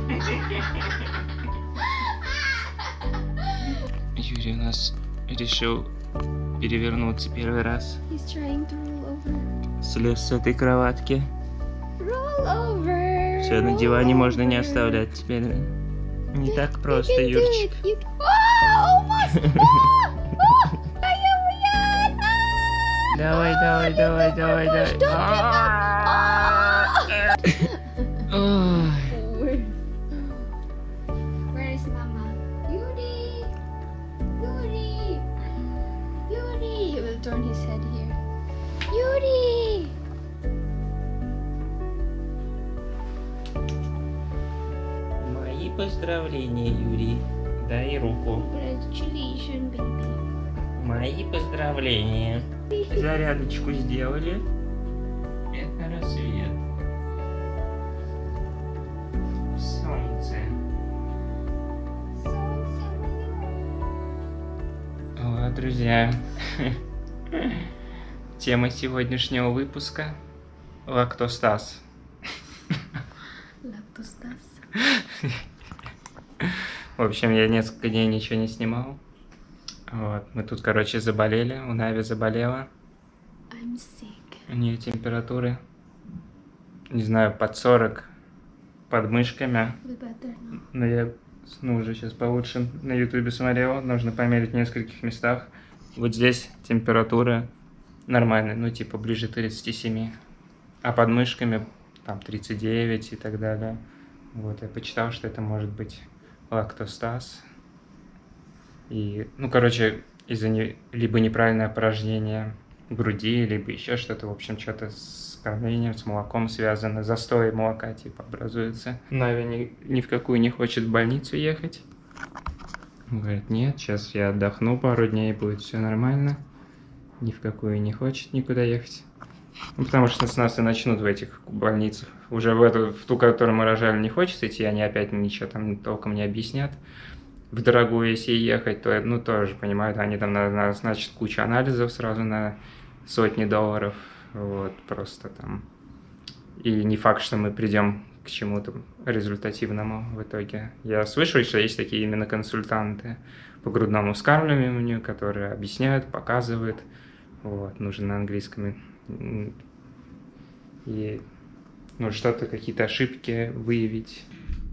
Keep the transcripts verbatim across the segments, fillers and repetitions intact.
Юрий у нас решил перевернуться первый раз. He's trying to roll over. Слез с этой кроватки. Roll over. Все, на диване можно не оставлять теперь. Не так просто, Юрчик. You... Oh, almost! Давай, давай, давай, давай, давай. Where is Mama? Yuri! Yuri! Yuri! He will turn his head here. Yuri! Мои поздравления, Юрий. Дай руку. Congratulations, baby. Мои поздравления. Зарядочку сделали. Это рассвет. Солнце. Вот, друзья. Тема сегодняшнего выпуска — лактостаз. Лактостаз. В общем, я несколько дней ничего не снимал. Вот, мы тут, короче, заболели. У Нави заболела. I'm sick. У нее температуры, не знаю, под сорок, под мышками. We better now. Но я, ну, уже сейчас получше на ютубе смотрел. Нужно померить в нескольких местах. Вот здесь температура нормальная, ну, типа, ближе к тридцати семи. А под мышками там тридцать девять и так далее. Вот, я почитал, что это может быть лактостаз. И, ну, короче, из-за не... либо неправильное опорожнение груди, либо еще что-то, в общем, что-то с кормлением, с молоком связано, застой молока, типа, образуется. Нави ни, ни в какую не хочет в больницу ехать. Говорит, нет, сейчас я отдохну пару дней, будет все нормально. Ни в какую не хочет никуда ехать. Ну, потому что с нас и начнут в этих больницах. Уже в эту, в ту, которую мы рожали, не хочется идти, они опять ничего там толком не объяснят. В дорогую, если ехать, то, ну, тоже, понимают, они там назначат кучу анализов сразу на сотни долларов, вот, просто там. И не факт, что мы придем к чему-то результативному в итоге. Я слышал, что есть такие именно консультанты по грудному вскармливанию, которые объясняют, показывают, вот, нужно на английском. И, ну, что-то, какие-то ошибки выявить.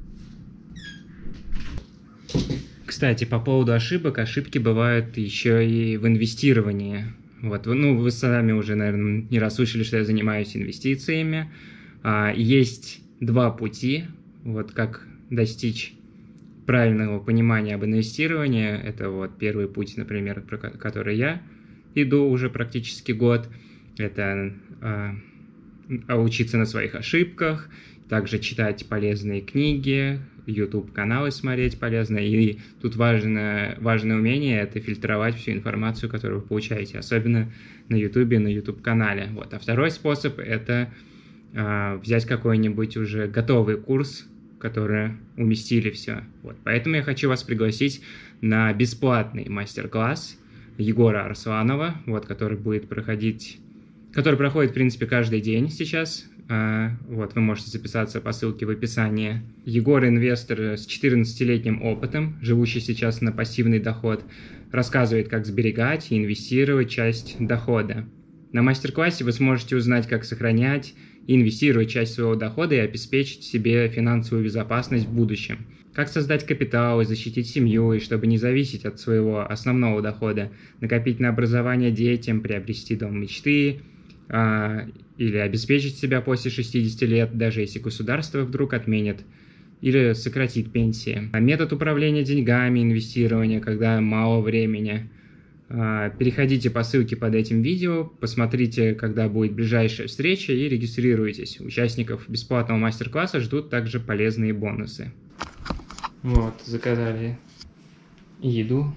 Кстати, по поводу ошибок, ошибки бывают еще и в инвестировании. Вот, ну, вы сами уже, наверное, не раз слышали, что я занимаюсь инвестициями. А, есть два пути, вот, как достичь правильного понимания об инвестировании. Это вот первый путь, например, про который я иду уже практически год. Это а, учиться на своих ошибках, также читать полезные книги, YouTube-каналы смотреть полезно. И тут важное, важное умение — это фильтровать всю информацию, которую вы получаете, особенно на YouTube, на YouTube-канале. Вот. А второй способ — это э, взять какой-нибудь уже готовый курс, который уместили все. Вот. Поэтому я хочу вас пригласить на бесплатный мастер-класс Егора Арсланова, вот, который будет проходить, который проходит, в принципе, каждый день сейчас. Вот, вы можете записаться по ссылке в описании. Егор — инвестор с четырнадцатилетним опытом, живущий сейчас на пассивный доход, рассказывает, как сберегать и инвестировать часть дохода. На мастер-классе вы сможете узнать, как сохранять и инвестировать часть своего дохода и обеспечить себе финансовую безопасность в будущем. Как создать капитал и защитить семью, и чтобы не зависеть от своего основного дохода, накопить на образование детям, приобрести дом мечты, или обеспечить себя после шестидесяти лет, даже если государство вдруг отменит или сократит пенсии. Метод управления деньгами, инвестирования, когда мало времени. Переходите по ссылке под этим видео, посмотрите, когда будет ближайшая встреча, и регистрируйтесь. Участников бесплатного мастер-класса ждут также полезные бонусы. Вот, заказали еду.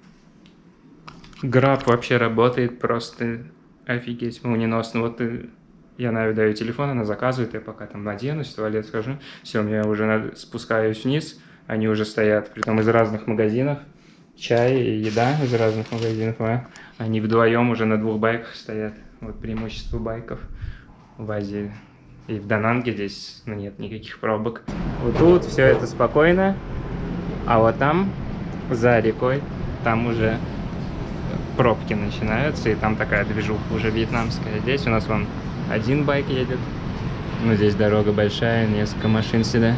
Граб вообще работает просто... Офигеть, молниеносно. Вот я Нави даю телефон, она заказывает, я пока там оденусь, в туалет схожу. Все, я уже спускаюсь вниз, они уже стоят, притом из разных магазинов. Чай и еда из разных магазинов, а они вдвоем уже на двух байках стоят. Вот преимущество байков в Азии. И в Дананге здесь, ну, нет никаких пробок. Вот тут все это спокойно, а вот там, за рекой, там уже пробки начинаются, и там такая движуха уже вьетнамская. Здесь у нас вон один байк едет, ну, здесь дорога большая, несколько машин сюда.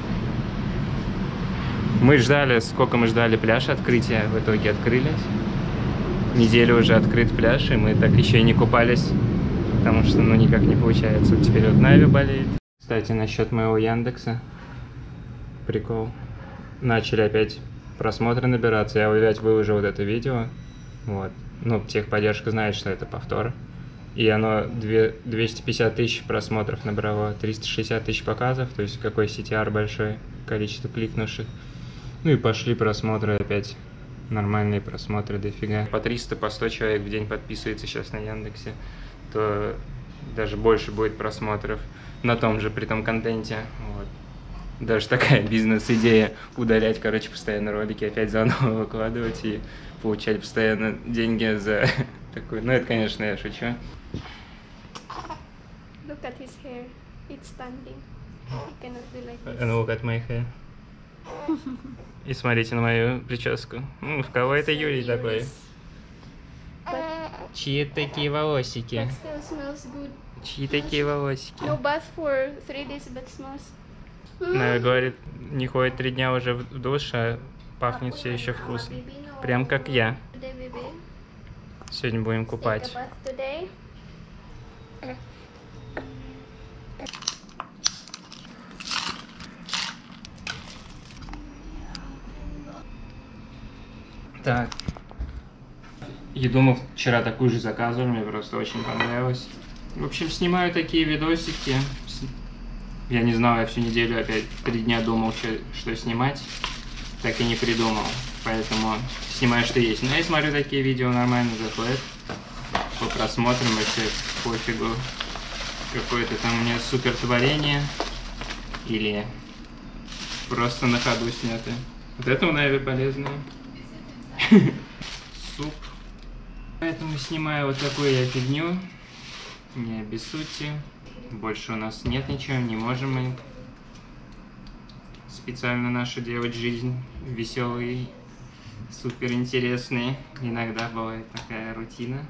Мы ждали, сколько мы ждали пляж открытия, в итоге открылись. Неделю уже открыт пляж, и мы так еще и не купались, потому что, ну, никак не получается. Теперь вот Нави болеет. Кстати, насчет моего Яндекса. Прикол. Начали опять просмотры набираться. Я опять выложил вот это видео. Вот. Ну, техподдержка знает, что это повтор. И оно двести пятьдесят тысяч просмотров набрало, триста шестьдесят тысяч показов, то есть какой си ти ар большое количество кликнувших. Ну и пошли просмотры опять. Нормальные просмотры дофига. По триста, по сто человек в день подписывается сейчас на Яндексе, то даже больше будет просмотров на том же при том контенте. Вот. Даже такая бизнес-идея удалять, короче, постоянно ролики, опять заново выкладывать и получать постоянно деньги за такой. Ну, это, конечно, я шучу. Look at his hair. It's standing. He cannot do like this. And look at my hair. И смотрите на мою прическу. Ну, в кого это Юрий такой? Чьи такие волосики? But still smells good. Чьи такие волосики? No bath for three days, but smells. Нави говорит, не ходит три дня уже в душ, а пахнет все еще вкусно. Прям как я. Today, baby. Сегодня будем Take купать. a bath today. Так. Еду мы вчера такую же заказывали, мне просто очень понравилось. В общем, снимаю такие видосики. Я не знал, я всю неделю опять три дня думал, что, что снимать. Так и не придумал. Поэтому снимаю, что есть. Но я смотрю, такие видео нормально заходят. По просмотрам вообще пофигу. Какое-то там у меня супер творение. Или просто на ходу снято. Вот это, наверное, полезно. Суп. Поэтому снимаю вот такую я фигню. Не обессудьте. Больше у нас нет ничего, не можем мы специально нашу делать жизнь веселой, супер интересной. Иногда бывает такая рутина.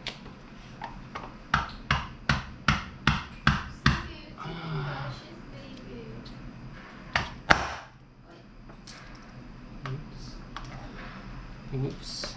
Упс.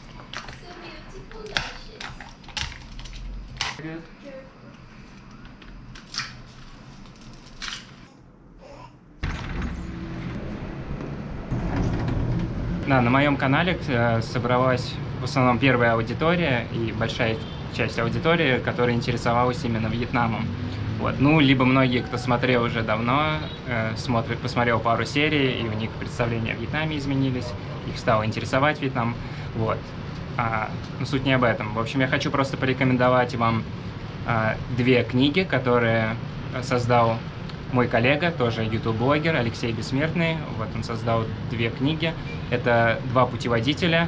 Да, на моем канале э, собралась в основном первая аудитория и большая часть аудитории, которая интересовалась именно Вьетнамом. Вот. Ну, либо многие, кто смотрел уже давно, э, смотрит, посмотрел пару серий, и у них представления о Вьетнаме изменились, их стало интересовать Вьетнам. Вот. А, но суть не об этом. В общем, я хочу просто порекомендовать вам а, две книги, которые создал мой коллега, тоже ютуб-блогер Алексей Бессмертный. Вот он создал две книги. Это два путеводителя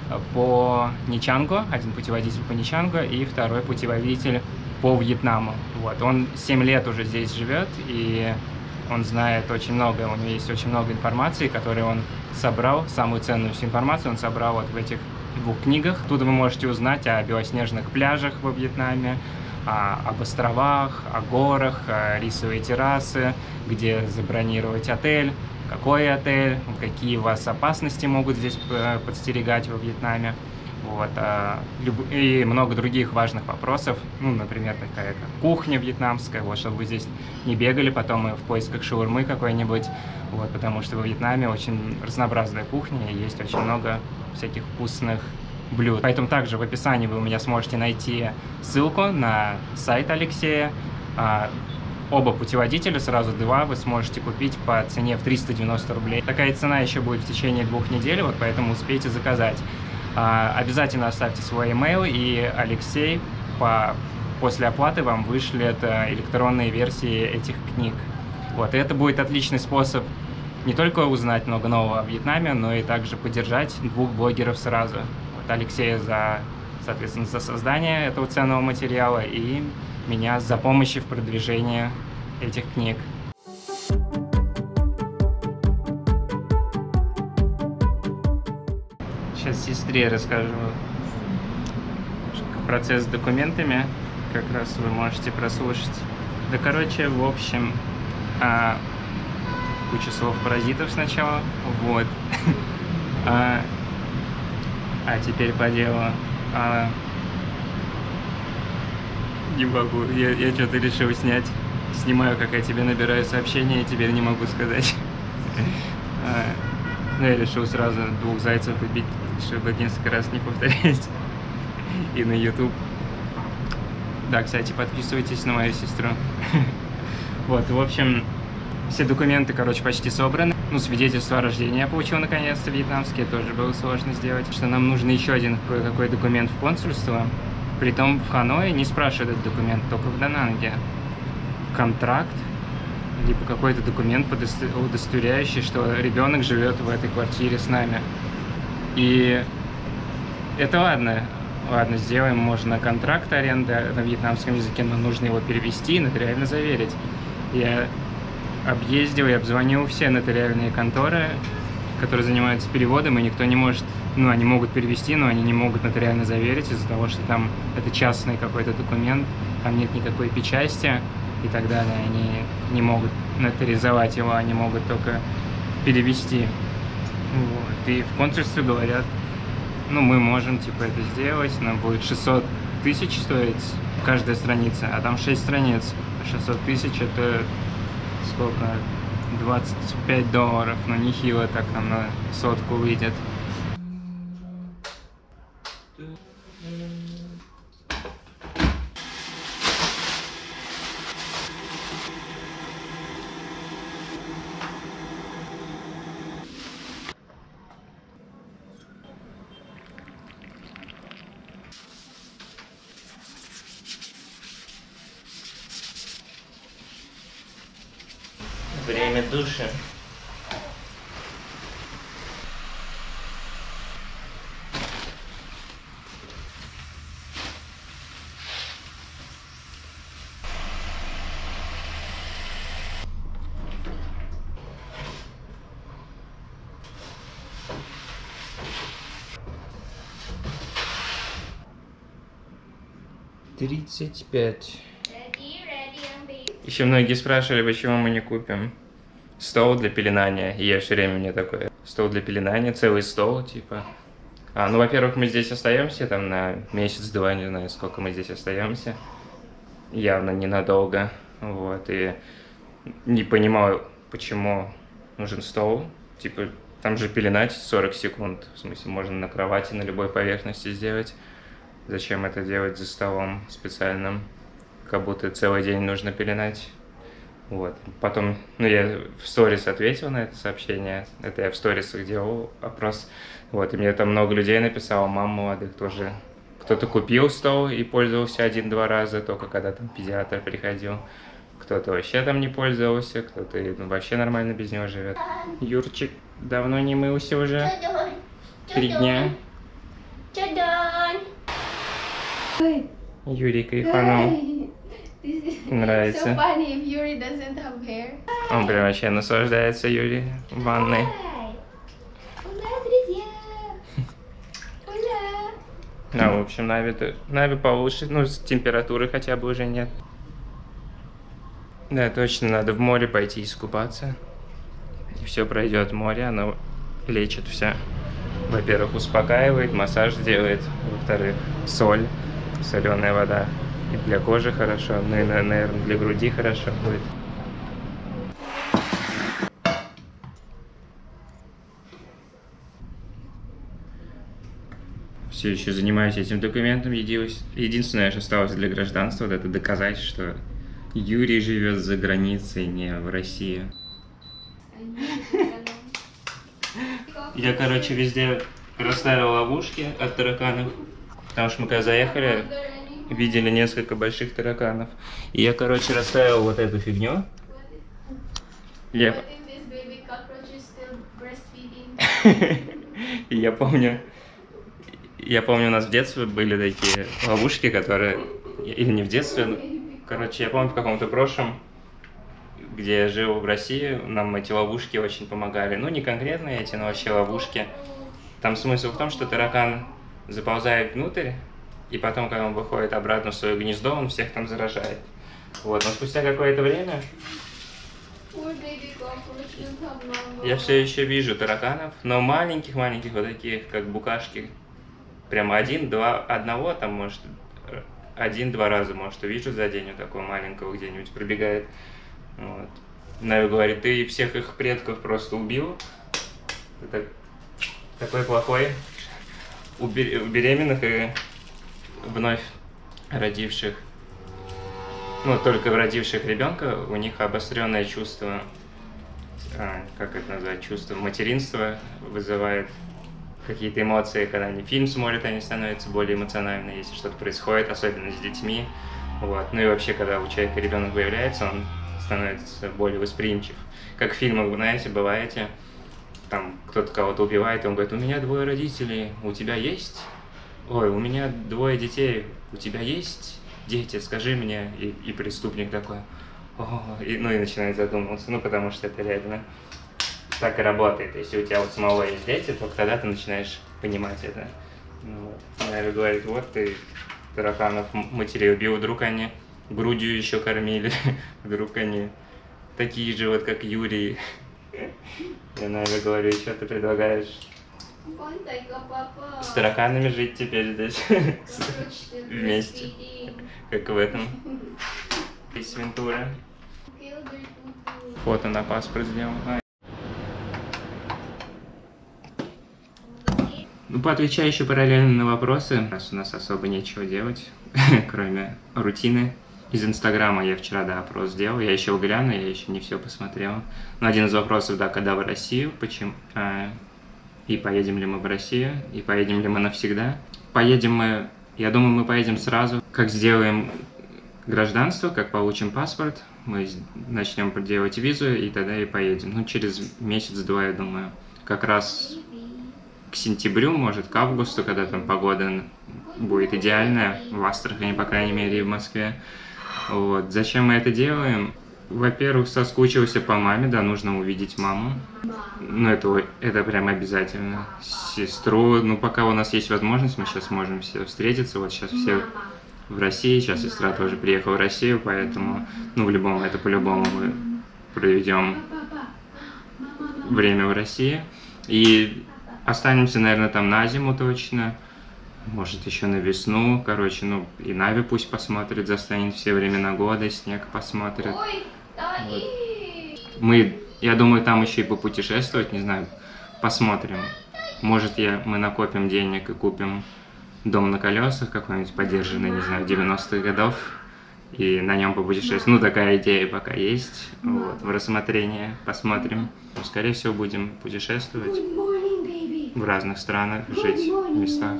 по Ничангу, один путеводитель по Ничангу и второй путеводитель по Вьетнаму. Вот. Он семь лет уже здесь живет, и он знает очень много, у него есть очень много информации, которую он собрал, самую ценную всю информацию он собрал вот в этих двух книгах. Тут вы можете узнать о белоснежных пляжах во Вьетнаме, о, об островах, о горах, о рисовые террасы, где забронировать отель, какой отель, какие вас опасности могут здесь подстерегать во Вьетнаме. Вот, а, люб... и много других важных вопросов, ну, например, такая как кухня вьетнамская, вот, чтобы вы здесь не бегали потом в поисках шаурмы какой-нибудь, вот, потому что во Вьетнаме очень разнообразная кухня, и есть очень много всяких вкусных блюд. Поэтому также в описании вы у меня сможете найти ссылку на сайт Алексея. А, оба путеводителя, сразу два, вы сможете купить по цене в триста девяносто рублей. Такая цена еще будет в течение двух недель, вот, поэтому успейте заказать. А, обязательно оставьте свой email, и Алексей по, после оплаты вам вышлет электронные версии этих книг. Вот, и это будет отличный способ не только узнать много нового о Вьетнаме, но и также поддержать двух блогеров сразу. Вот, Алексея за, соответственно, за создание этого ценного материала и меня за помощь в продвижении этих книг. Сейчас сестре расскажу процесс с документами, как раз вы можете прослушать. Да, короче, в общем, а, куча слов-паразитов сначала, вот. а, а теперь по делу. А, не могу, я, я что-то решил снять. Снимаю, как я тебе набираю сообщения, и теперь не могу сказать. а, ну, я решил сразу двух зайцев убить, чтобы несколько раз не повторять. И на YouTube. Да, кстати, подписывайтесь на мою сестру. Вот, в общем, все документы, короче, почти собраны. Ну, свидетельство о рождении я получил наконец-то вьетнамское, тоже было сложно сделать. Что нам нужно еще один какой документ в консульство. Притом в Ханое не спрашивают этот документ, только в Дананге. Контракт, либо какой-то документ, удостоверяющий, что ребенок живет в этой квартире с нами. И это ладно. Ладно, сделаем, можно контракт аренды на вьетнамском языке, но нужно его перевести и нотариально заверить. Я объездил и обзвонил все нотариальные конторы, которые занимаются переводом, и никто не может, ну, они могут перевести, но они не могут нотариально заверить из-за того, что там это частный какой-то документ, там нет никакой печати и так далее. Они не могут нотаризовать его, они могут только перевести. Вот. И в консульстве говорят, ну, мы можем, типа, это сделать, но будет шестьсот тысяч стоить каждая страница, а там шесть страниц. шестьсот тысяч это сколько? двадцать пять долларов, но нехило так нам на сотку выйдет. Время душа. тридцать пять. Еще многие спрашивали, почему мы не купим стол для пеленания. И я все время мне такой, стол для пеленания, целый стол, типа. А, ну, во-первых, мы здесь остаемся, там, на месяц-два, не знаю, сколько мы здесь остаемся. Явно ненадолго, вот, и не понимаю, почему нужен стол. Типа, там же пеленать сорок секунд, в смысле, можно на кровати, на любой поверхности сделать. Зачем это делать за столом специальным? Как будто целый день нужно пеленать. Вот. Потом, ну, я в сторис ответил на это сообщение. Это я в сторисах делал опрос. Вот, и мне там много людей написало, мам молодых тоже. Кто-то купил стол и пользовался один-два раза, только когда там педиатр приходил. Кто-то вообще там не пользовался, кто-то ну, вообще нормально без него живет. Юрчик давно не мылся уже. Три дня. Юрий кайфанул. Нравится. Он прям вообще наслаждается, Юрий, в ванной. Да, в общем, Нави, Нави получше, ну, с температуры хотя бы уже нет. Да, точно, надо в море пойти искупаться. И все пройдет море, оно лечит все. Во-первых, успокаивает, массаж делает. Во-вторых, соль, соленая вода. И для кожи хорошо, ну и, наверное, для груди хорошо будет. Все еще занимаюсь этим документом. Единственное, что осталось для гражданства, это доказать, что Юрий живет за границей, не в России. Я, короче, везде расставил ловушки от тараканов, потому что мы когда заехали, видели несколько больших тараканов. И я, короче, расставил вот эту фигню. Я... я помню, я помню, у нас в детстве были такие ловушки, которые... Или не в детстве, но... Короче, я помню, в каком-то прошлом где я жил в России, нам эти ловушки очень помогали. Ну, не конкретно эти, но вообще ловушки. Там смысл в том, что таракан заползает внутрь, и потом, когда он выходит обратно в свое гнездо, он всех там заражает. Вот, но спустя какое-то время я все еще вижу тараканов, но маленьких-маленьких, вот таких, как букашки. Прямо один-два, одного там, может, один-два раза, может, увижу за день, вот такого маленького где-нибудь пробегает. Вот. Нави говорит, ты всех их предков просто убил. Ты так, такой плохой. У беременных и вновь родивших, ну, только родивших ребенка, у них обостренное чувство, а, как это назвать, чувство материнства вызывает какие-то эмоции, когда они фильм смотрят, они становятся более эмоциональны, если что-то происходит, особенно с детьми. Вот. Ну и вообще, когда у человека ребенок появляется, он становится более восприимчив. Как в фильмах, вы знаете, бываете, там кто-то кого-то убивает, и он говорит, у меня двое родителей, у тебя есть? Ой, у меня двое детей, у тебя есть дети, скажи мне. И, и преступник такой, о, и, ну и начинает задумываться, ну потому что это реально так и работает. Если у тебя вот самого есть дети, то тогда ты начинаешь понимать это. Ну, вот. Наверное, говорит, вот ты тараканов матерей убил, вдруг они грудью еще кормили, вдруг они такие же вот, как Юрий. Я, наверное, говорю, что ты предлагаешь? С тараканами жить теперь здесь вместе, как в этом из Вентура. Фото на паспорт сделал. Ну, поотвечаю еще параллельно на вопросы. Раз у нас особо нечего делать, кроме рутины. Из Инстаграма я вчера, да, опрос сделал. Я еще гляну, я еще не все посмотрел. Но один из вопросов, да, когда в Россию, почему... А, и поедем ли мы в Россию, и поедем ли мы навсегда. Поедем мы... Я думаю, мы поедем сразу. Как сделаем гражданство, как получим паспорт, мы начнем делать визу, и тогда и поедем. Ну, через месяц-два, я думаю. Как раз к сентябрю, может, к августу, когда там погода будет идеальная, в Астрахани, по крайней мере, и в Москве. Вот. Зачем мы это делаем? Во-первых, соскучился по маме, да, нужно увидеть маму. Ну, это, это прям обязательно. Сестру, ну, пока у нас есть возможность, мы сейчас можем все встретиться. Вот сейчас все в России, сейчас сестра тоже приехала в Россию, поэтому, ну, в любом, это по-любому мы проведем время в России. И останемся, наверное, там на зиму точно. Может, еще на весну. Короче, ну, и Нави пусть посмотрит, застанет все времена года, снег посмотрит. Вот. Мы, я думаю, там еще и попутешествовать, не знаю, посмотрим. Может, я, мы накопим денег и купим дом на колесах какой-нибудь подержанный, не знаю, девяностых годов, и на нем попутешествовать. Ну, такая идея пока есть, вот, в рассмотрении, посмотрим. Скорее всего, будем путешествовать в разных странах, жить в местах.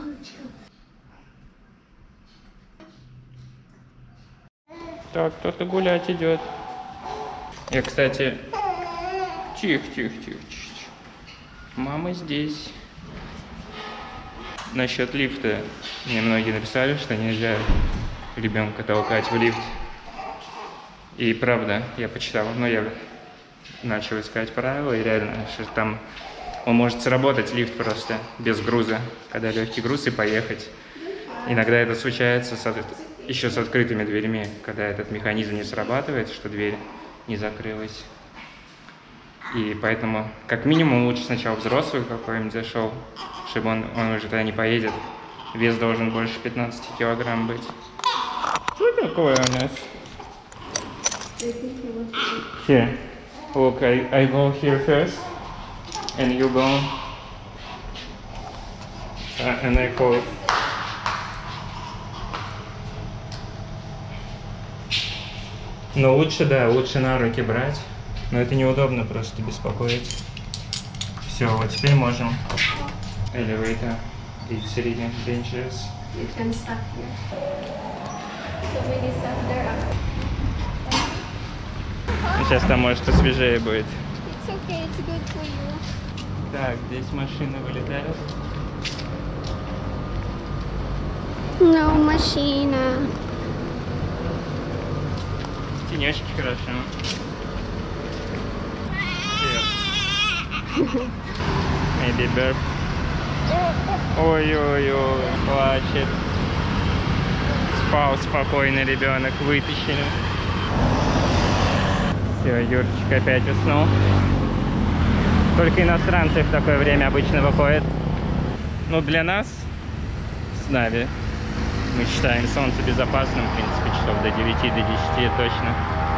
Так, кто-то гулять идет. Я, кстати... Тихо, тихо, тихо, тихо. Мама здесь. Насчет лифта. Мне многие написали, что нельзя ребенка толкать в лифт. И правда, я почитал, но я начал искать правила, и реально, что там он может сработать, лифт просто, без груза, когда легкий груз, и поехать. Иногда это случается с, еще с открытыми дверьми, когда этот механизм не срабатывает, что дверь не закрылась. И поэтому, как минимум, лучше сначала взрослый какой-нибудь зашел, чтобы он, он уже тогда не поедет. Вес должен больше пятнадцати килограмм быть. Что такое у нас? Here. Look, I, I go here first, and you go, uh, and I go. Но лучше, да, лучше на руки брать. Но это неудобно просто беспокоить. Все, вот теперь можем. Elevator. It's really dangerous. You can stop here. So many stuff there. Сейчас там, может, посвежее будет. It's okay, it's good for you. Так, здесь машины вылетают. No, машина. Тенечки хорошо. Maybe burp. Ой-ой-ой, плачет. Спал спокойно ребенок, вытащили. Все, Юрчик опять уснул. Только иностранцы в такое время обычно выходят. Ну, для нас, с Нави, мы считаем солнце безопасным, в принципе, часов до девяти, до десяти точно.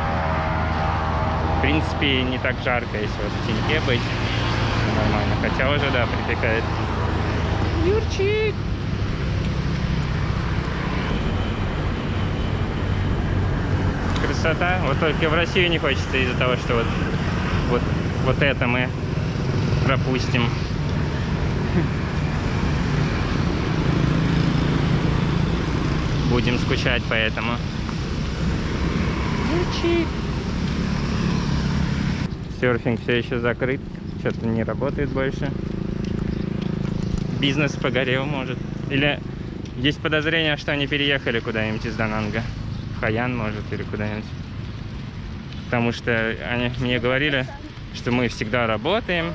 В принципе, не так жарко, если вот в теньке быть. Нормально, хотя уже, да, припекает. Юрчик! Красота. Вот только в Россию не хочется из-за того, что вот, вот, вот это мы пропустим. Будем скучать поэтому. Юрчик! Серфинг все еще закрыт. Что-то не работает больше. Бизнес погорел, может. Или есть подозрение, что они переехали куда-нибудь из Дананга. В Хаян, может, или куда-нибудь. Потому что они мне говорили, что мы всегда работаем.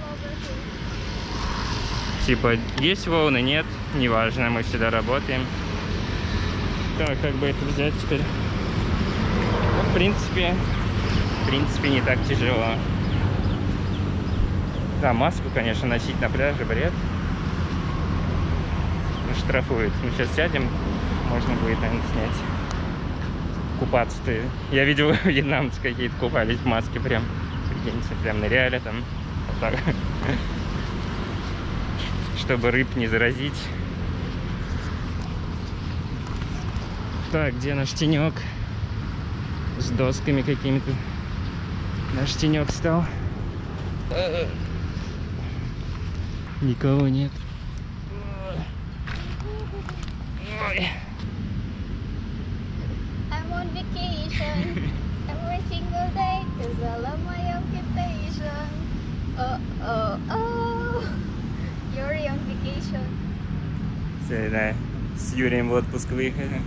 Типа, есть волны, нет, неважно, мы всегда работаем. Так, как бы это взять теперь? Ну, в принципе, в принципе, не так тяжело. Да, маску, конечно, носить на пляже бред. Штрафуют. Мы сейчас сядем, можно будет, наверное, снять. Купаться-то. Я видел, вьетнамцы какие-то купались в маске прям. Прикиньте, прям ныряли там. Вот так. Чтобы рыб не заразить. Так, где наш тенек? С досками какими-то. Наш тенек стал. Никого нет. I'm on vacation every single day because I love my occupation. Oh, oh, oh. You're on vacation. Все, да. С Юрием в отпуск выехали.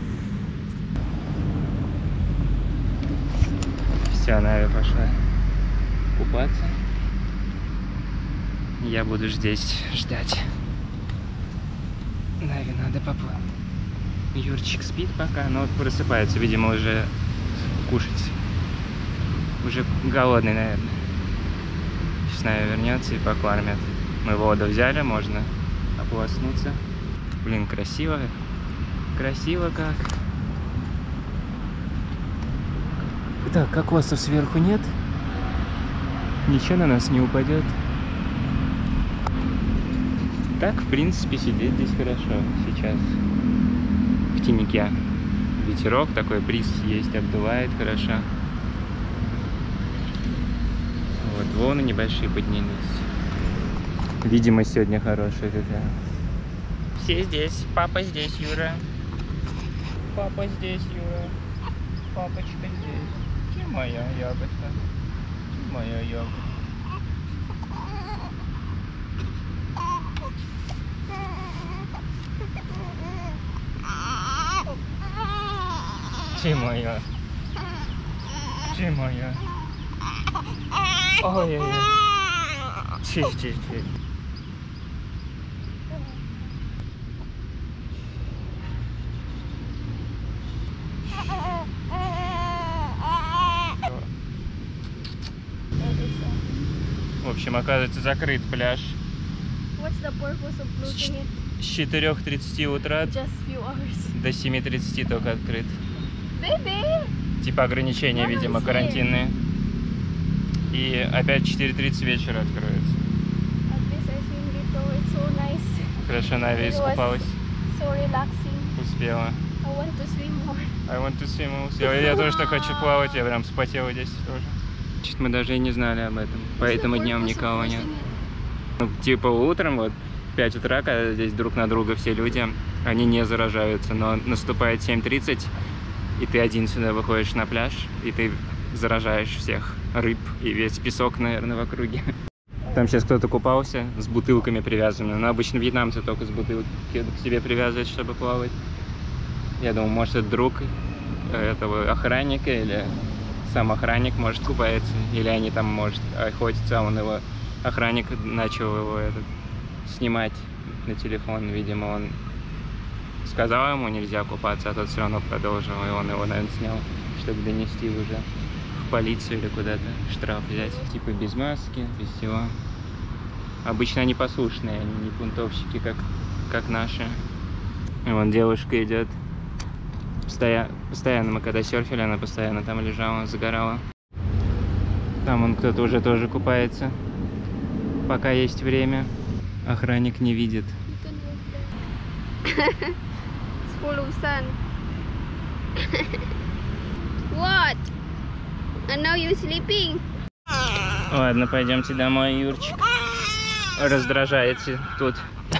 Все, Нави пошла купаться. Я буду здесь ждать. Нави надо поплыть. Юрчик спит пока, но вот просыпается, видимо, уже кушать. Уже голодный, наверное. Сейчас Нави вернется и покормят. Мы воду взяли, можно ополоснуться. Блин, красиво. Красиво как. Так, кокосов сверху нет. Ничего на нас не упадет. Так, в принципе, сидеть здесь хорошо сейчас. В теньке. Ветерок такой, бриз есть, обдувает хорошо. Вот, волны небольшие поднялись. Видимость сегодня хорошая такая. Все здесь. Папа здесь, Юра. Папа здесь, Юра. Папочка здесь. Где моя ягодка? Где моя ягодка? Где моя? Где моя? Ой-ой-ой. Чись, чись, чись. В общем, оказывается, закрыт пляж. What's the purpose of closing it? С четырёх тридцати утра Just few hours. до семи тридцати только открыт. Baby! Типа ограничения, Mama видимо, is here. карантинные. И опять в четыре тридцать вечера откроется. At least I swim little. It's so nice. Хорошо, Нави It was искупалась. so relaxing. Успела. I want to swim more. I want to swim also. Я, я тоже так хочу плавать, я прям вспотела здесь тоже. Чуть мы даже и не знали об этом, поэтому днем никого нет. Ну, типа утром, вот, в пять утра, когда здесь друг на друга все люди, они не заражаются, но наступает семь тридцать, и ты один сюда выходишь на пляж, и ты заражаешь всех рыб и весь песок, наверное, в округе. Там сейчас кто-то купался с бутылками привязанными, но обычно вьетнамцы только с бутылки к себе привязывают, чтобы плавать. Я думаю, может, это друг этого охранника, или сам охранник, может, купается, или они там, может, охотятся, а он его охранник начал его этот, снимать на телефон. Видимо, он сказал ему нельзя купаться, а тот все равно продолжил. И он его, наверное, снял, чтобы донести уже в полицию или куда-то штраф взять. Типа без маски, без всего. Обычно они послушные, они не бунтовщики, как, как наши. И вон девушка идет. Постоя... Постоянно мы когда серфили, она постоянно там лежала, загорала. Там вон кто-то уже тоже купается. Пока есть время. Охранник не видит. It's full of sun. What? And now you sleeping? Ладно, пойдемте домой, Юрчик. Раздражаете тут.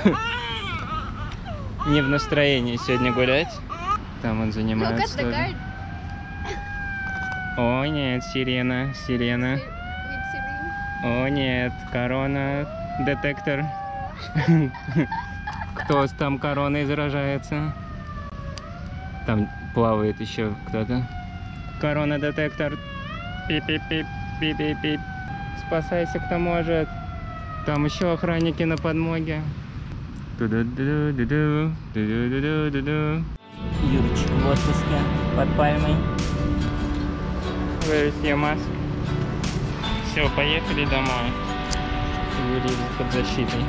Не в настроении сегодня гулять. Там он занимается тоже. О нет, сирена, сирена. О нет, корона, детектор. Кто там короной заражается? Там плавает еще кто-то. Корона, детектор. Пип-пип-пип, пип-пип-пип. Спасайся, кто может. Там еще охранники на подмоге. Ду-ду-ду-ду-ду, ду-ду-ду-ду-ду. Юрчик в отпуске под пальмой. Where is your mask? Все, поехали домой. Юрий под защитой.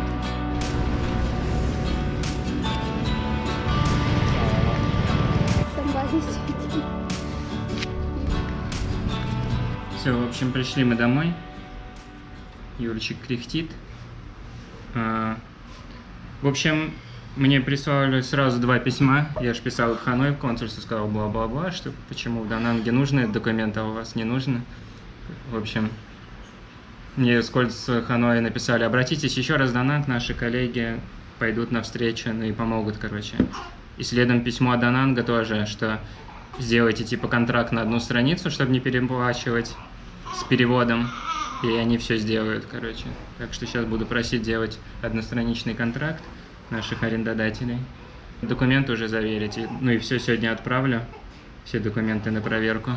Все, в общем, пришли мы домой. Юрчик кряхтит. А, в общем, мне прислали сразу два письма. Я же писал в Ханой, в консульстве сказал бла-бла-бла, что почему в Дананге нужны документы, а у вас не нужны. В общем, мне с консульства Ханой написали: обратитесь еще раз в Дананг, наши коллеги пойдут навстречу, ну и помогут, короче. И следом письмо от Дананга тоже, что сделайте типа контракт на одну страницу, чтобы не переплачивать с переводом. И они все сделают, короче. Так что сейчас буду просить делать одностраничный контракт наших арендодателей. Документы уже заверить. И, ну и все сегодня отправлю. Все документы на проверку.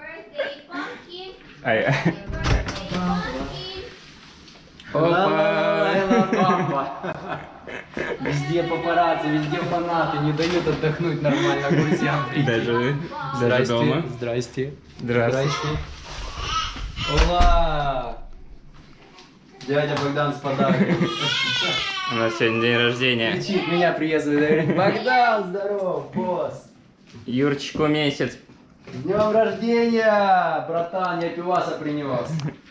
Ай. Опа! Везде папарацци, везде фанаты, не дают отдохнуть нормально гусям. Даже, даже дома. Здрасте. Здравствуйте. Ура! Дядя Богдан с подарком. У нас сегодня день рождения. Кричит, меня приветствует, говорит: Богдан, здоров, босс. Юрчику месяц. С днем рождения, братан, я пиваса принес.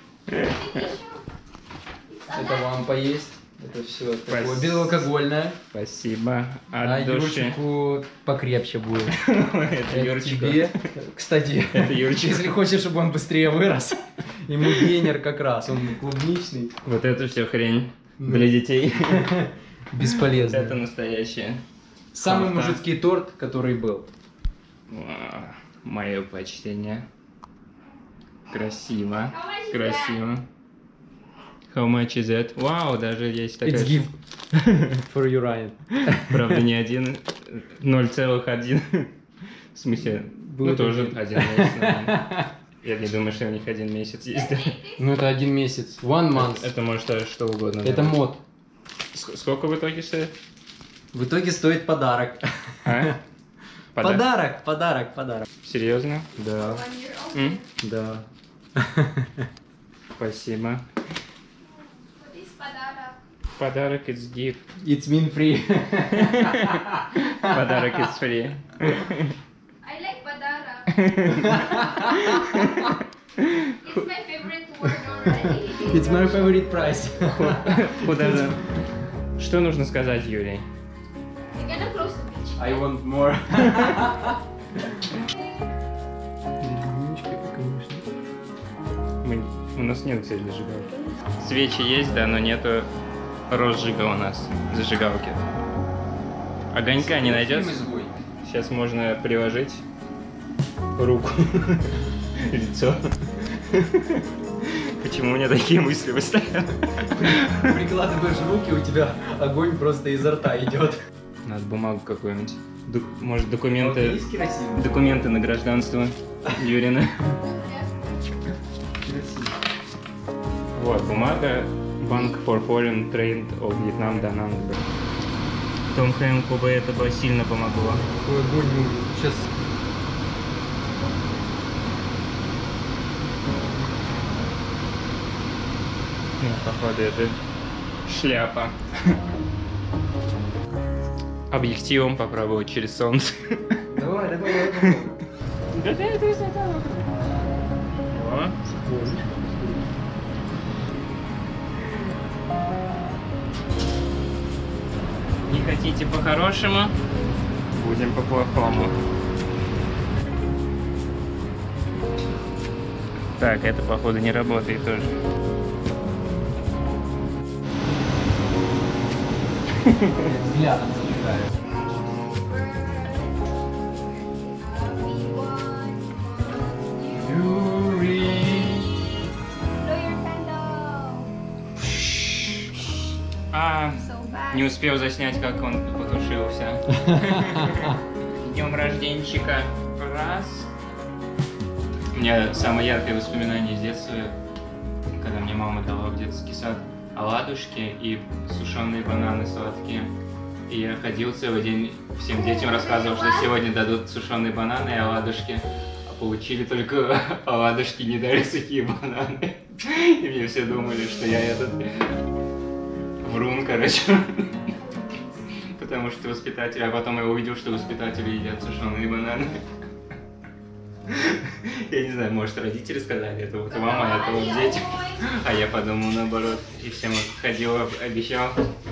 Это вам поесть. Это все такое безалкогольное. Спасибо. От А души. Юрчику покрепче будет. Это Юрчику. Тебе. Кстати, Это Юрчик. если хочешь, чтобы он быстрее вырос, ему гейнер как раз, он клубничный. Вот это все хрень для детей. Бесполезно. Это настоящее. Самый Софта. мужицкий торт, который был. Мое почтение. Красиво. Красиво. How much is that? Вау, даже есть такая... It's gift for you, Ryan. Правда, не один, ноль целых один. В смысле, ну Будет тоже один. один месяц. Наверное. Я не думаю, что у них один месяц есть. Ну это один месяц. One month. Это может что, что угодно. Это да. мод. Ск- Сколько в итоге стоит? В итоге стоит подарок. А? Пода- Подарок, подарок, подарок. Серьезно? Да. М? Да. Спасибо. Подарок is gift. It's mean free. Подарок is free. I like Badara. It's my favorite word already. It's my favorite price. Куда же? Что нужно сказать, Юрий? You're gonna close the beach. I want more. Мы... У нас нет, кстати, зажигалки. Свечи есть, да, но нету розжига у нас, зажигалки. Огонька не найдется? Сейчас можно приложить руку, лицо. Почему у меня такие мысли постоянно? Прикладываешь руки, у тебя огонь просто изо рта идет. Надо бумагу какую-нибудь. Ду- Может, документы, Есть керосин? документы на гражданство Юрина. Вот, бумага, Bank for Foreign Trade of Vietnam Da Nang. Том Хэнку бы это бы сильно помогло. Ой, будем сейчас. Ну, походу, это шляпа. Объективом попробовать через солнце. Давай, давай, давай. Да ты это О. Не хотите по-хорошему? Будем по-плохому. Так, это походу не работает тоже. Взглядом зажигаю. А, So bad. не успел заснять, как он потушился. Днем рожденчика. Раз. У меня самое яркое воспоминание из детства, когда мне мама дала в детский сад оладушки и сушеные бананы сладкие. И я ходил целый день, всем детям рассказывал, что сегодня дадут сушеные бананы и оладушки. А получили только оладушки, не дали сухие бананы. И мне все думали, что я этот врун, короче. Потому что воспитатели... А потом я увидел, что воспитатели едят сушеные бананы. Я не знаю, может, родители сказали, это вот мама, это вот дети. А я подумал наоборот. И всем ходил, обещал.